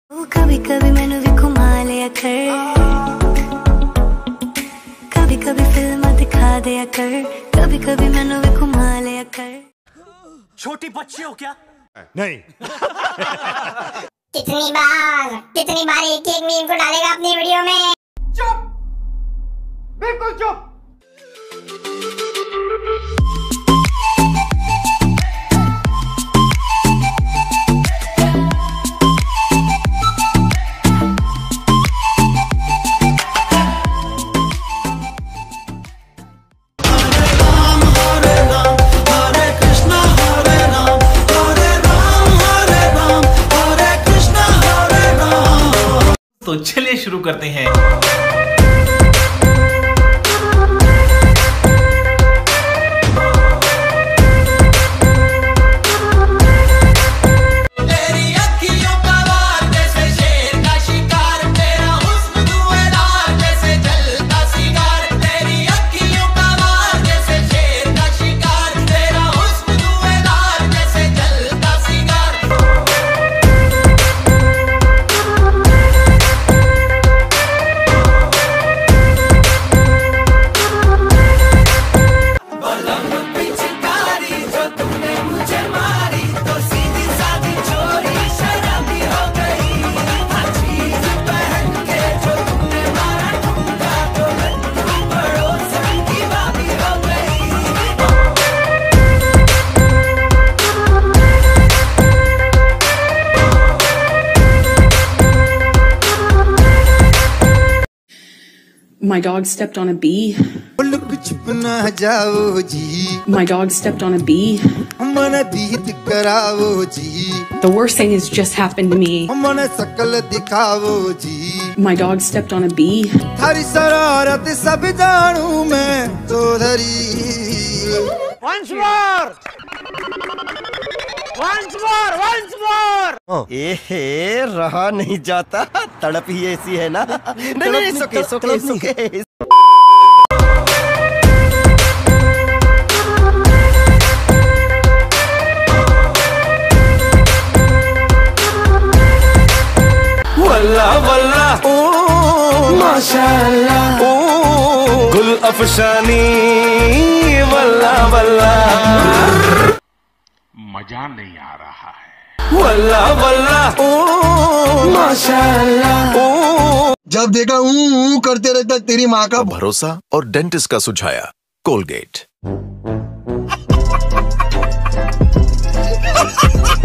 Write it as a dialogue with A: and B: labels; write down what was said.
A: कभी कभी मैंने भी घुमा लिया कर, कभी कभी फिल्म दिखा दिया कर, कभी कभी मैंने भी घुमा लिया कर।
B: छोटी बच्ची हो क्या?
C: नहीं।
D: कितनी बार एक एक मीम को डालेगा अपनी वीडियो में?
B: चुप, बिल्कुल चुप।
E: तो चलिए शुरू करते हैं।
F: My dog stepped on a bee. My dog stepped on a bee. The worst thing has just happened to me. My dog stepped on a bee.
B: Once more! Once more! Once more!
G: एहे, रहा नहीं जाता, तड़प ही ऐसी है ना। नहीं, सुके।
E: वल्ला वल्ला ओ माशाअल्लाह ओ गुल अफशानी वल्ला वल्ला
H: मजा नहीं आ रहा है।
E: वल्ला वल्ला ओ माशाअल्लाह ओ।
I: जब देखा करते रहता तेरी माँ का
J: भरोसा और डेंटिस्ट का सुझाया कोलगेट।